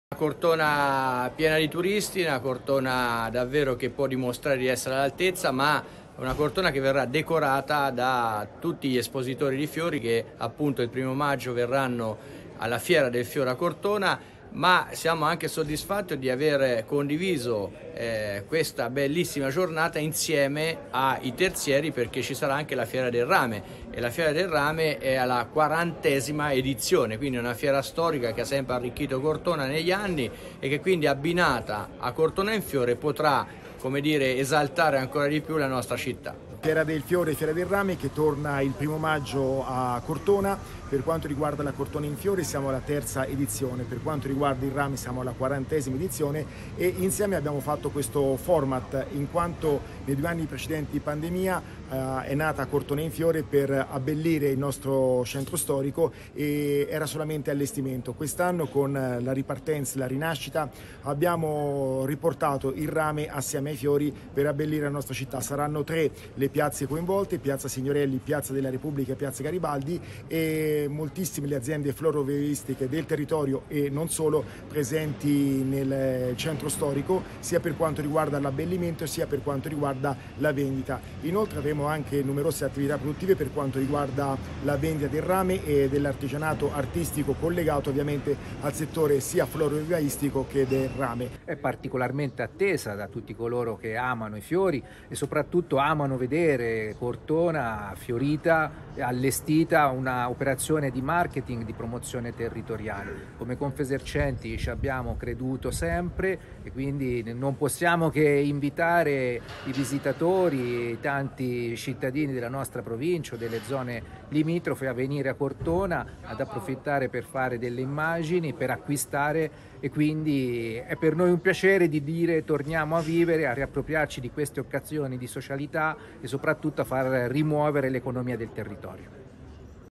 Una Cortona piena di turisti, una Cortona davvero che può dimostrare di essere all'altezza, ma una Cortona che verrà decorata da tutti gli espositori di fiori che appunto il 1° maggio verranno alla Fiera del Fiore a Cortona, ma siamo anche soddisfatti di aver condiviso questa bellissima giornata insieme ai terzieri, perché ci sarà anche la Fiera del Rame, e la Fiera del Rame è alla 40ª edizione, quindi è una fiera storica che ha sempre arricchito Cortona negli anni e che quindi abbinata a Cortona in Fiore potrà, come dire, esaltare ancora di più la nostra città. Fiera del Fiore e Fiera del Rame che torna il 1° maggio a Cortona. Per quanto riguarda la Cortona in Fiore siamo alla 3ª edizione, per quanto riguarda il Rame siamo alla 40ª edizione e insieme abbiamo fatto questo format in quanto nei 2 anni precedenti di pandemia è nata Cortona in Fiore per abbellire il nostro centro storico e era solamente allestimento. Quest'anno con la ripartenza, la rinascita abbiamo riportato il Rame assieme ai fiori per abbellire la nostra città. Saranno 3 le piazze coinvolte: Piazza Signorelli, Piazza della Repubblica e Piazza Garibaldi, e moltissime le aziende florovivaistiche del territorio e non solo presenti nel centro storico, sia per quanto riguarda l'abbellimento sia per quanto riguarda la vendita. Inoltre avremo anche numerose attività produttive per quanto riguarda la vendita del rame e dell'artigianato artistico collegato ovviamente al settore sia florovivaistico che del rame. È particolarmente attesa da tutti coloro che amano i fiori e soprattutto amano vedere Cortona fiorita, allestita, una operazione di marketing, di promozione territoriale. Come Confesercenti ci abbiamo creduto sempre e quindi non possiamo che invitare i visitatori, i tanti cittadini della nostra provincia o delle zone limitrofe a venire a Cortona, ad approfittare per fare delle immagini, per acquistare, e quindi è per noi un piacere di dire torniamo a vivere, a riappropriarci di queste occasioni di socialità e soprattutto a far rimuovere l'economia del territorio.